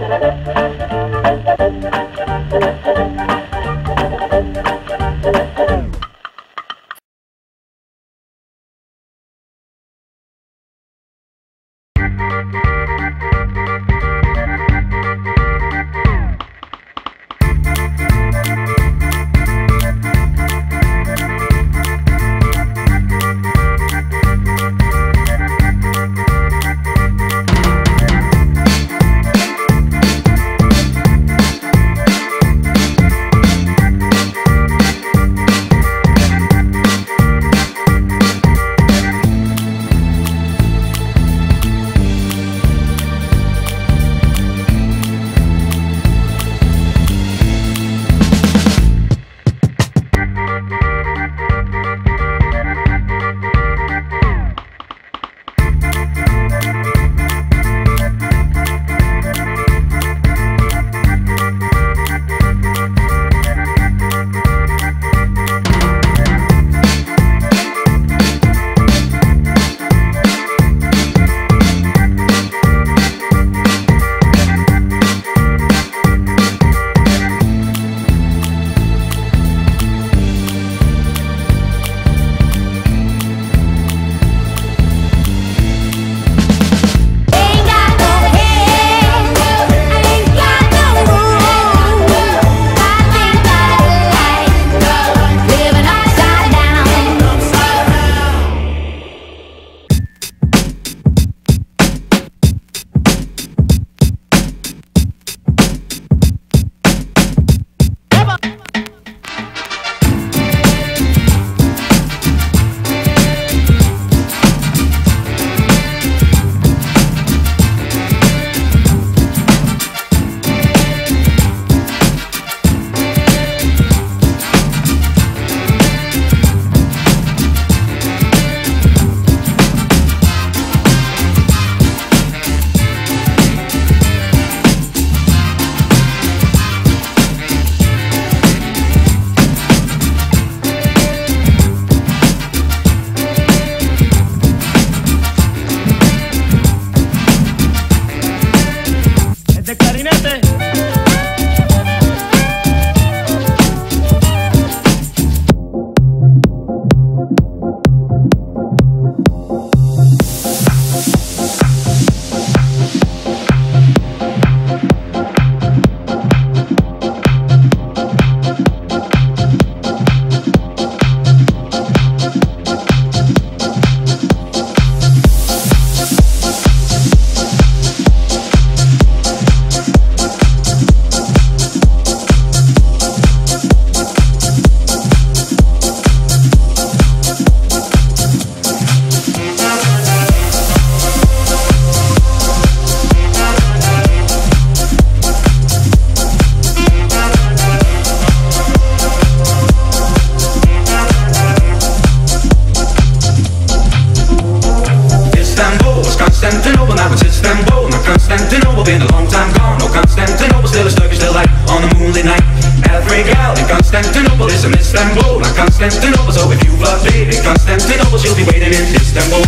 been a long time gone. Oh, Constantinople, still a Turkish delight on a moonlit night. Every gal in Constantinople is a Miss Istanbul. Not Constantinople, so if you love me in Constantinople, she'll be waiting in Istanbul.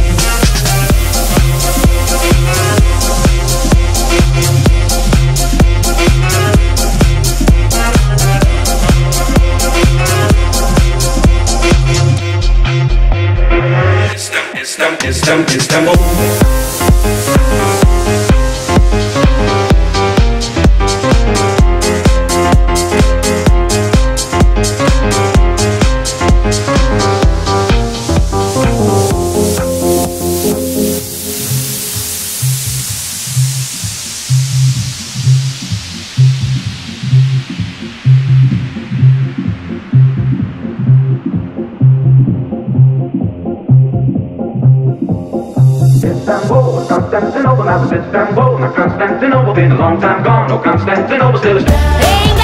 Istanbul. Constantinople, now it's Istanbul. Not Constantinople, been a long time gone. Oh, Constantinople, still a